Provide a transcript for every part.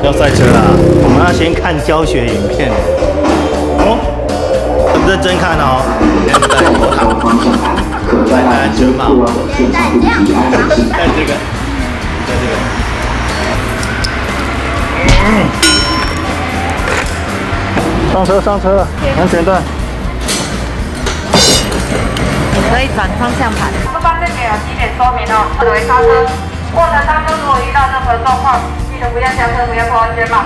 要赛车啦！我们要先看教学影片哦，很认真看哦。现在头塔方向盘可戴安全帽，戴这个，戴这个。上车了，安全带。 你可以转方向盘。 出发这边有几点说明哦，作为刹车过程当中，如果遇到任何状况，记得不要下车，不要扣安全帽。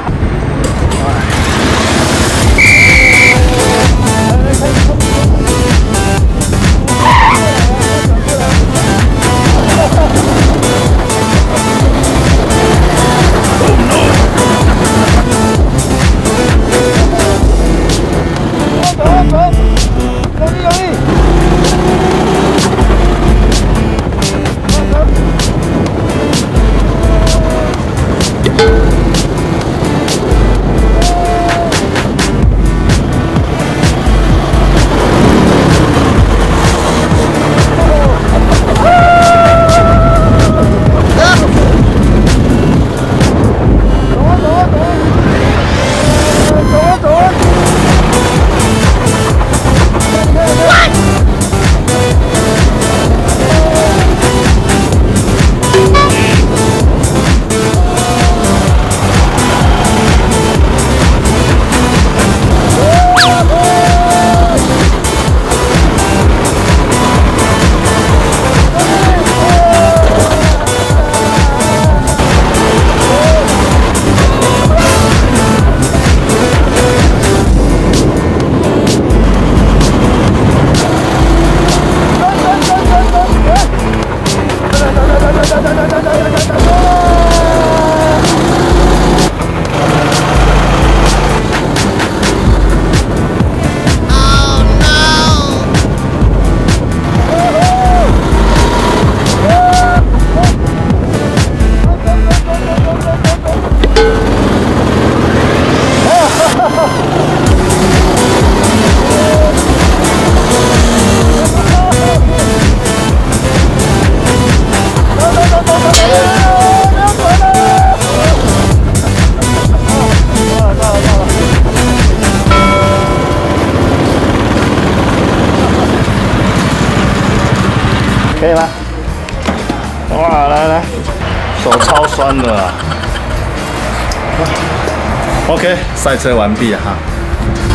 可以吗？哇，来，手超酸的啊。OK， 赛车完毕哈。